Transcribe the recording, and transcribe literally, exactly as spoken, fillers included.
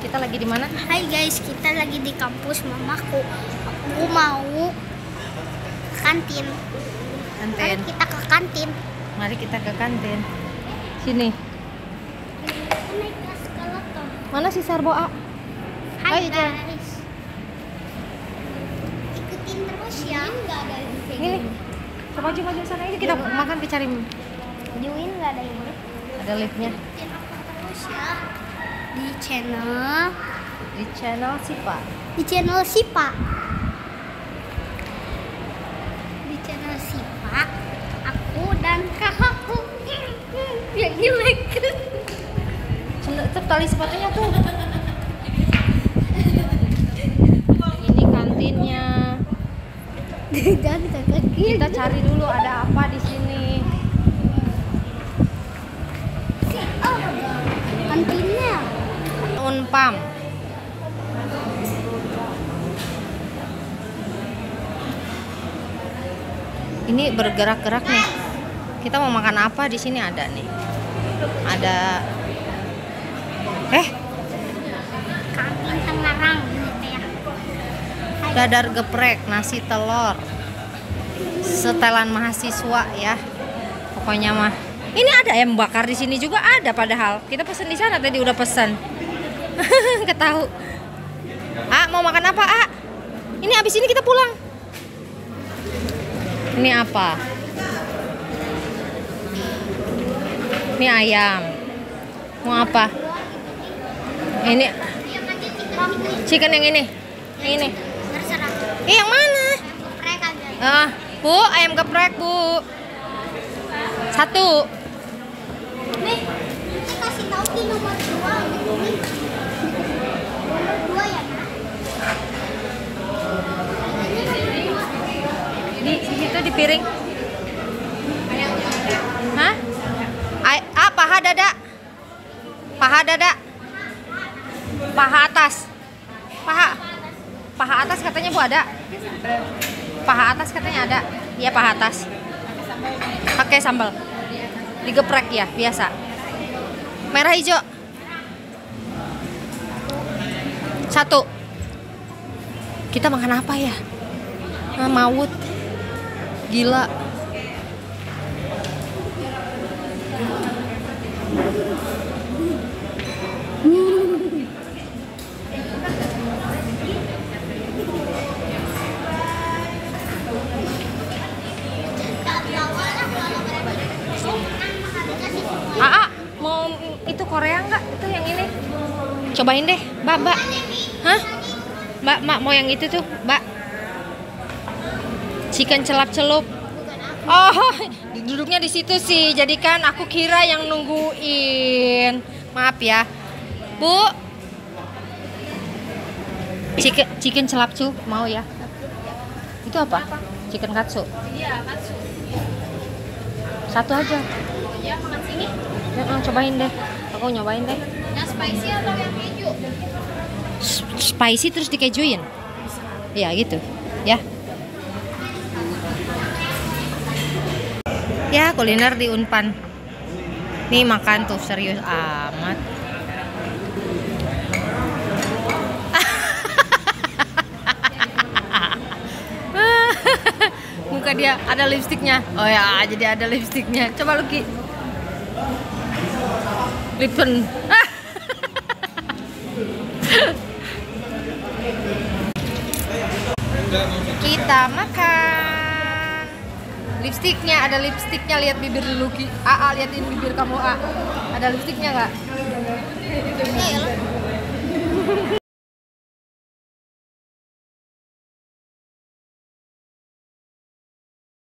Kita lagi di mana? Hai guys, kita lagi di kampus mamaku. Aku mau ke kantin. Kantin. Mari kita ke kantin. Mari kita ke kantin. Sini. Naik eskalator. Mana si Sarbo A? Hai Ayo, guys. Ikutin terus ya. Enggak ada yang kayak Ini. gini. Coba maju maju sana ini kita makan kita cari. Juin enggak ada yang boleh. Ada liftnya. Ikutin aku terus ya. Di channel Di channel Sipa. di channel Sipa. Di channel Sipa, aku dan kakakku yang jelek. Cep tali sepatunya tuh. Ini kantinnya. Jangan kaki. Kita cari dulu ada apa di sini. Oh, kantinnya. Unpam. Ini bergerak-gerak nih. Kita mau makan apa di sini ada nih. Ada eh Kantin Tangerang gitu ya. dadar geprek, nasi telur. Setelan mahasiswa ya. Pokoknya mah. Ini ada ayam bakar di sini juga ada padahal. Kita pesen di sana tadi udah pesen. Ketahu. Ah, mau makan apa, Ah? Ini abis ini kita pulang. Ini apa? Ini ayam. Mau apa? Ini chicken yang ini. Yang ini. Terserah. Eh, yang mana? Geprek aja. Ah, Bu, ayam geprek, Bu. Satu. Nih, ini kasih tahu di nomor dua. Ini nomor dua ya, Nak? Di situ di piring. Hah? Ay, ah, paha dada. Paha dada. Paha atas. Paha. Paha atas katanya Bu ada. Paha atas katanya ada. Iya, paha atas. Pakai sambal. Digeprek ya, biasa. Merah hijau. Satu. Kita makan apa ya? Ah, maut. Gila. Aa, mau itu Korea nggak? Itu yang ini. Cobain deh, Mbak, Mbak. Hah? Mbak, Mbak mau yang itu tuh, Mbak. Chicken celap-celup. Oh, duduknya di situ sih. Jadi kan aku kira yang nungguin. Maaf ya, Bu. Chicken, chicken celapcu mau ya? Itu apa? Chicken katsu. Iya, katsu. Satu aja. Ya, makan sini. Ya, cobain deh. Aku nyobain deh. Yang spicy atau yang keju? S- Spicy terus dikejuin. Ya gitu. Ya. Ya, kuliner di Unpan. Nih makan tuh serius amat. Muka dia ada lipstiknya. Oh ya, jadi ada lipstiknya. Coba lu Ki. Lipton. Kita makan. Lipstiknya, ada lipstiknya. Lihat bibir dulu Ki. A, A liatin bibir kamu A. Ada lipstiknya nggak?